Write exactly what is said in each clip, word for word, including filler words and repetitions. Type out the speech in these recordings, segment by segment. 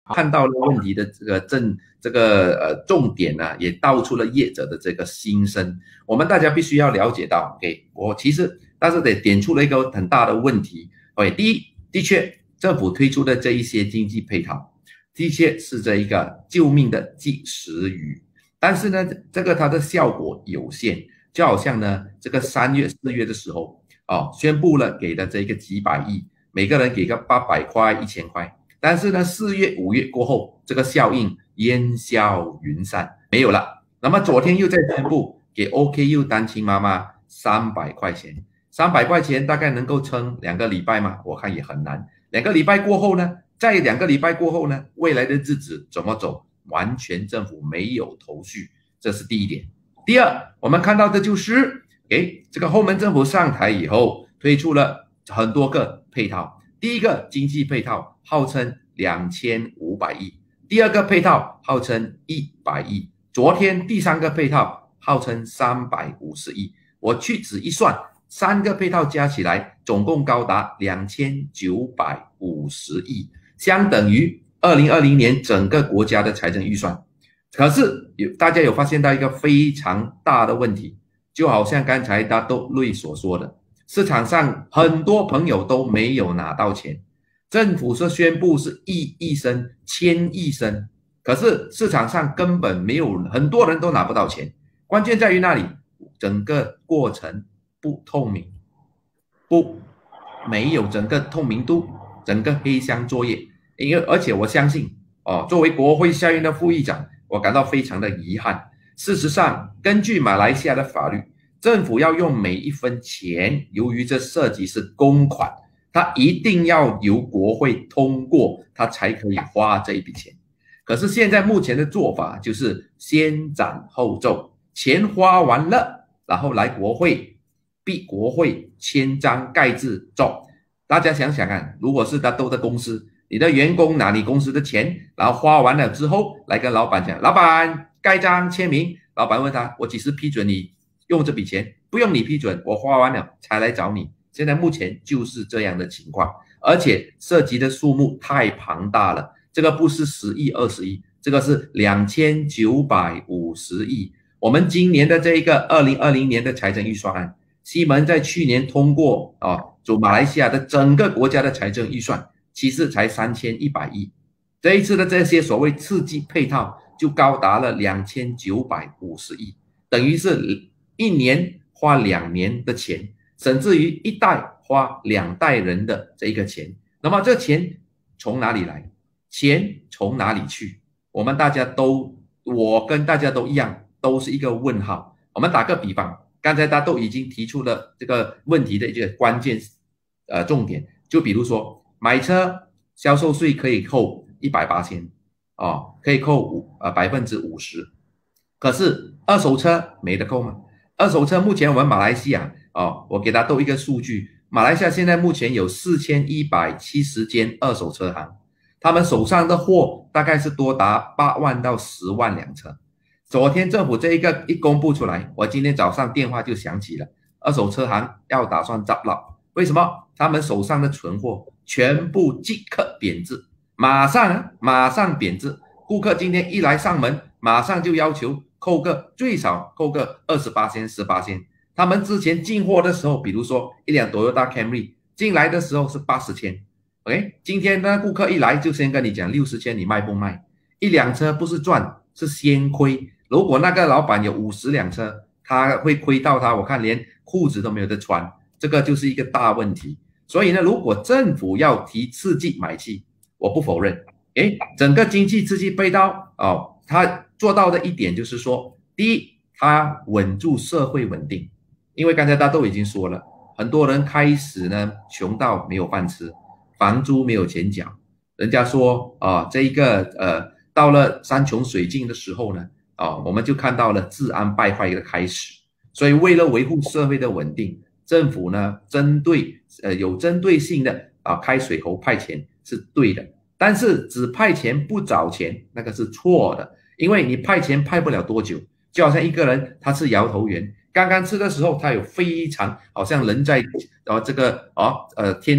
看到了问题的这个正这个呃重点呢、啊，也道出了业者的这个心声。我们大家必须要了解到 ，OK， 我其实但是得点出了一个很大的问题。OK， 第一，的确政府推出的这一些经济配套，的确是这一个救命的及时雨，但是呢，这个它的效果有限。就好像呢，这个三月四月的时候，哦，宣布了给的这个几百亿，每个人给个八百块、一千块。但是呢，四月、五月过后，这个效应烟消云散，没有了。那么昨天又在宣布给 O K U 单亲妈妈三百块钱，三百块钱大概能够撑两个礼拜吗？我看也很难。两个礼拜过后呢，再两个礼拜过后呢，未来的日子怎么走，完全政府没有头绪，这是第一点。第二，我们看到的就是，诶，这个后门政府上台以后，推出了很多个配套。第一个经济配套号称两千五百亿，第二个配套号称一百亿，昨天第三个配套号称三百五十亿。我去指一算，三个配套加起来总共高达两千九百五十亿，相等于二零二零年整个国家的财政预算。可是有大家有发现到一个非常大的问题，就好像刚才大豆瑞所说的，市场上很多朋友都没有拿到钱，政府说宣布是亿亿生、千亿生，可是市场上根本没有，很多人都拿不到钱。关键在于那里，整个过程不透明，不没有整个透明度，整个黑箱作业。因为而且我相信哦，作为国会下院的副议长，我感到非常的遗憾。事实上，根据马来西亚的法律，政府要用每一分钱，由于这涉及是公款，它一定要由国会通过，它才可以花这一笔钱。可是现在目前的做法就是先斩后奏，钱花完了，然后来国会，逼国会签章盖字走。大家想想看，如果是大豆的公司，你的员工拿你公司的钱，然后花完了之后，来跟老板讲，老板盖章签名。老板问他，我几时批准你用这笔钱？不用你批准，我花完了才来找你。现在目前就是这样的情况，而且涉及的数目太庞大了。这个不是十亿、二十亿，这个是两千九百五十亿。我们今年的这一个二零二零年的财政预算案，西门在去年通过啊，就马来西亚的整个国家的财政预算。其实才三千一百亿，这一次的这些所谓刺激配套就高达了两千九百五十亿，等于是一年花两年的钱，甚至于一代花两代人的这一个钱。那么这钱从哪里来？钱从哪里去？我们大家都，我跟大家都一样，都是一个问号。我们打个比方，刚才大家都已经提出了这个问题的一个关键呃重点，就比如说。买车销售税可以扣一百八千哦，可以扣五呃百分之五十，可是二手车没得扣吗？二手车目前我们马来西亚哦，我给大家都一个数据，马来西亚现在目前有四千一百七十间二手车行，他们手上的货大概是多达八万到十万辆车。昨天政府这一个一公布出来，我今天早上电话就响起了，二手车行要打算砸了。为什么？他们手上的存货全部即刻贬值，马上马上贬值。顾客今天一来上门，马上就要求扣个最少扣个二十八千、十八千。他们之前进货的时候，比如说一辆 Toyota Camry 进来的时候是八十千 ，OK， 今天呢顾客一来就先跟你讲六十千，你卖不卖？一辆车不是赚，是先亏。如果那个老板有五十辆车，他会亏到他，我看连裤子都没有得穿。这个就是一个大问题，所以呢，如果政府要提刺激买气，我不否认。诶，整个经济刺激配套哦，他做到的一点就是说，第一，他稳住社会稳定，因为刚才大家都已经说了，很多人开始呢穷到没有饭吃，房租没有钱缴，人家说啊、哦，这一个呃，到了山穷水尽的时候呢，哦，我们就看到了治安败坏的开始，所以为了维护社会的稳定。政府呢，针对呃有针对性的啊开水喉派钱是对的，但是只派钱不找钱，那个是错的，因为你派钱派不了多久，就好像一个人他吃摇头圆，刚刚吃的时候他有非常好像人在啊这个啊呃天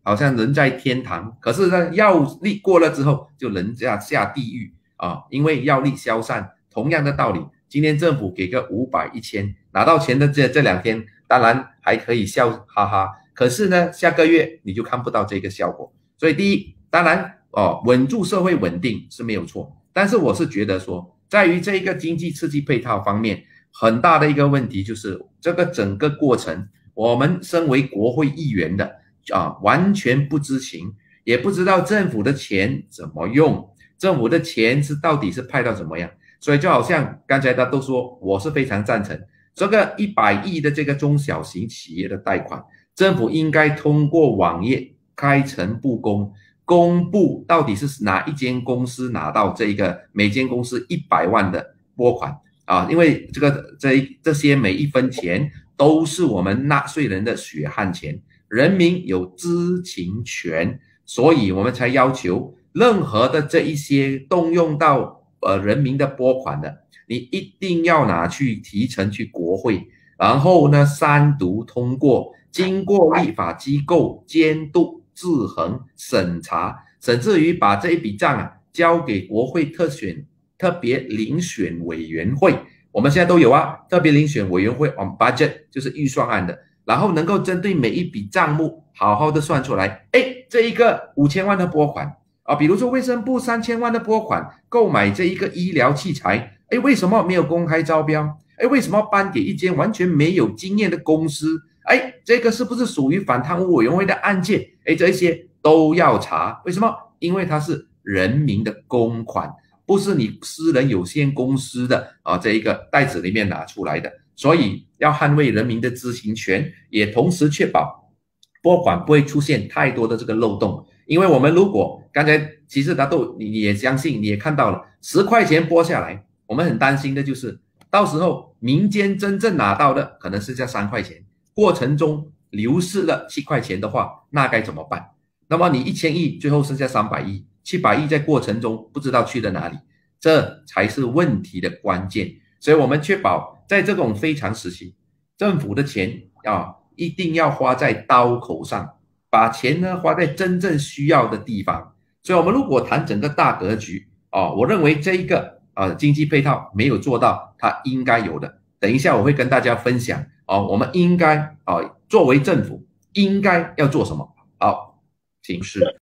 好像人在天堂，可是呢，药力过了之后就人家下地狱啊，因为药力消散。同样的道理，今天政府给个五百、一千，拿到钱的这这两天，当然还可以笑哈哈。可是呢，下个月你就看不到这个效果。所以第一，当然哦，稳住社会稳定是没有错，但是我是觉得说，在于这个经济刺激配套方面，很大的一个问题就是这个整个过程，我们身为国会议员的。啊，完全不知情，也不知道政府的钱怎么用，政府的钱是到底是派到怎么样，所以就好像刚才他都说，我是非常赞成这个一百亿的这个中小型企业的贷款，政府应该通过网页开诚布公，公布到底是哪一间公司拿到这个每间公司一百万的拨款啊，因为这个这这些每一分钱都是我们纳税人的血汗钱。人民有知情权，所以我们才要求任何的这一些动用到呃人民的拨款的，你一定要拿去提呈去国会，然后呢三读通过，经过立法机构监督、制衡、审查，甚至于把这一笔账啊交给国会特选特别遴选委员会，我们现在都有啊，特别遴选委员会 on budget 就是预算案的。然后能够针对每一笔账目好好的算出来，哎，这一个五千万的拨款啊，比如说卫生部三千万的拨款购买这一个医疗器材，哎，为什么没有公开招标？哎，为什么颁给一间完全没有经验的公司？哎，这个是不是属于反贪污委员会的案件？哎，这些都要查，为什么？因为它是人民的公款，不是你私人有限公司的啊这一个袋子里面拿出来的。所以要捍卫人民的知情权，也同时确保拨款不会出现太多的这个漏洞。因为我们如果刚才其实他都你也相信，你也看到了，十块钱拨下来，我们很担心的就是到时候民间真正拿到的可能是这三块钱，过程中流失了七块钱的话，那该怎么办？那么你一千亿最后剩下三百亿，七百亿在过程中不知道去了哪里，这才是问题的关键。所以我们确保在这种非常时期，政府的钱啊一定要花在刀口上，把钱呢花在真正需要的地方。所以我们如果谈整个大格局啊，我认为这一个啊经济配套没有做到它应该有的，等一下我会跟大家分享啊，我们应该啊作为政府应该要做什么。好，请示。